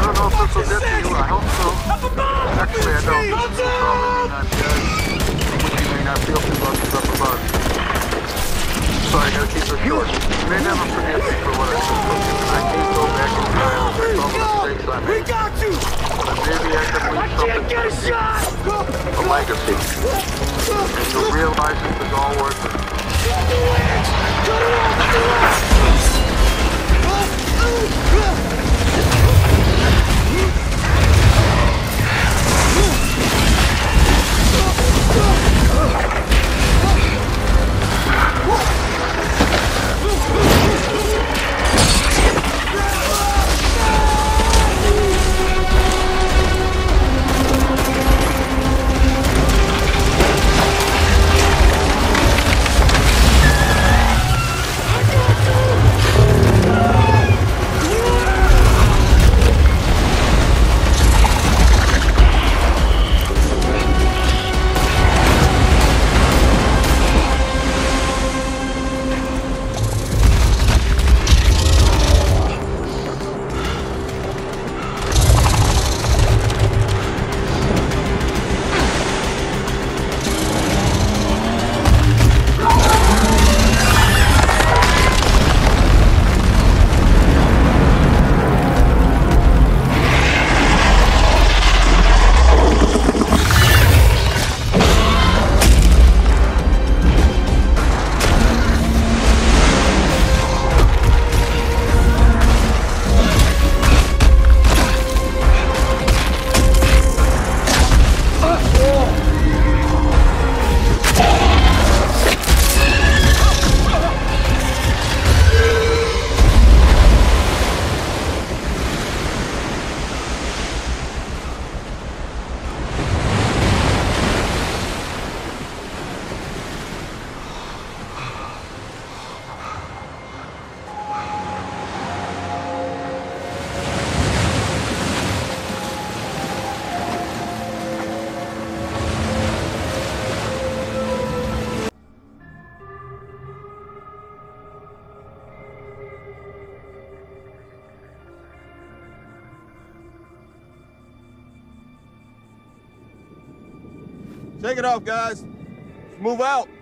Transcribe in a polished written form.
don't know if this will get to you. I hope so. Actually, I don't. Probably not dead. Which you may not feel too lucky up above. So I gotta keep it short. You may never forgive me for what I said. I can't go back in time and fix all the mistakes I made. We got you! But maybe I can leave something Get a shot! a legacy. And you'll realize it was all worth it. Take it off, guys. Let's move out.